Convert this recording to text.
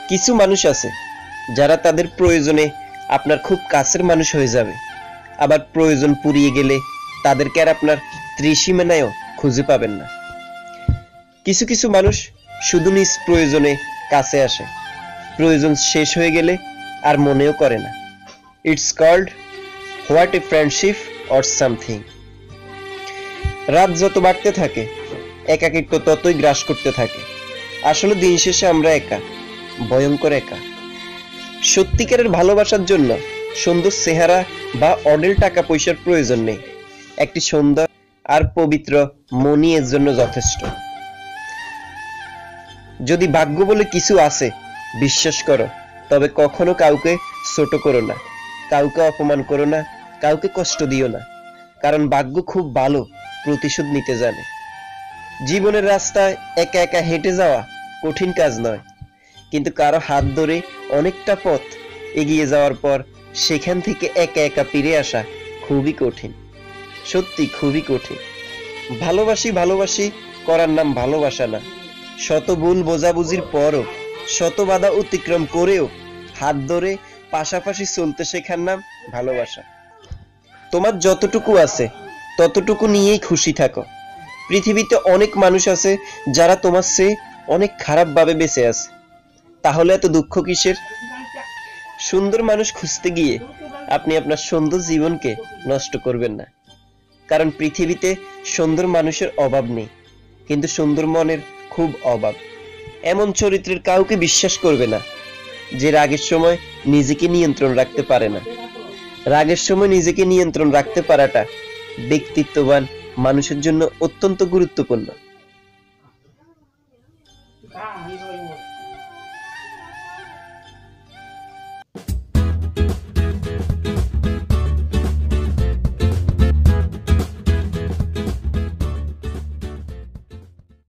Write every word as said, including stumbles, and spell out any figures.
কিছু মানুষ আছে যারা তাদের প্রয়োজনে আপনার খুব কাছের মানুষ হয়ে যাবে, আবার প্রয়োজন পুরিয়ে গেলে তাদেরকে আর আপনার ত্রিসীমানায়ও খুঁজে পাবেন না। কিছু কিছু মানুষ শুধু নিজ প্রয়োজনে কাছে আসে, প্রয়োজন শেষ হয়ে গেলে আর মনেও করে না। It's called what a friendship or something. রাত যত বাড়তে থাকে একাকিত্ব ততই গ্রাস করতে থাকে। আসলে দিন শেষে আমরা একা, ভয়ঙ্কর একা। সত্যিকারের ভালোবাসার জন্য সুন্দর চেহারা বা অডেল টাকা পয়সার প্রয়োজন নেই, একটি সুন্দর আর পবিত্র মনই এর জন্য যথেষ্ট। যদি ভাগ্য বলে কিছু আছে, বিশ্বাস করো, তবে কখনো কাউকে ছোট করো না, কাউকে অপমান করো না, কাউকে কষ্ট দিও না, কারণ ভাগ্য খুব ভালো, প্রতিশোধ নিতে জানে। জীবনের রাস্তায় একা একা হেঁটে যাওয়া কঠিন কাজ নয়, কিন্তু কারো হাত ধরে অনেকটা পথ এগিয়ে যাওয়ার পর সেখান থেকে একা একা ফিরে আসা খুবই কঠিন, সত্যি খুবই কঠিন। ভালোবাসি ভালোবাসি করার নাম ভালোবাসা না। শত ভুল বোঝাবুঝির পরও, শত বাধা অতিক্রম করেও হাত ধরে পাশাপাশি চলতে শেখার নাম ভালোবাসা। তোমার যতটুকু আছে ততটুকু নিয়েই খুশি থাকো। পৃথিবীতে অনেক মানুষ আছে যারা তোমার চেয়ে অনেক খারাপ ভাবে বেঁচে আছে, তাহলে এত দুঃখ কিসের? সুন্দর মানুষ খুঁজতে গিয়ে আপনি আপনার সুন্দর জীবনকে নষ্ট করবেন না, কারণ পৃথিবীতে সুন্দর মানুষের অভাব নেই, কিন্তু সুন্দর মনের খুব অভাব। এমন চরিত্রের কাউকে বিশ্বাস করবে না যে রাগের সময় নিজেকে নিয়ন্ত্রণ রাখতে পারে না। রাগের সময় নিজেকে নিয়ন্ত্রণ রাখতে পারাটা ব্যক্তিত্ববান মানুষের জন্য অত্যন্ত গুরুত্বপূর্ণ।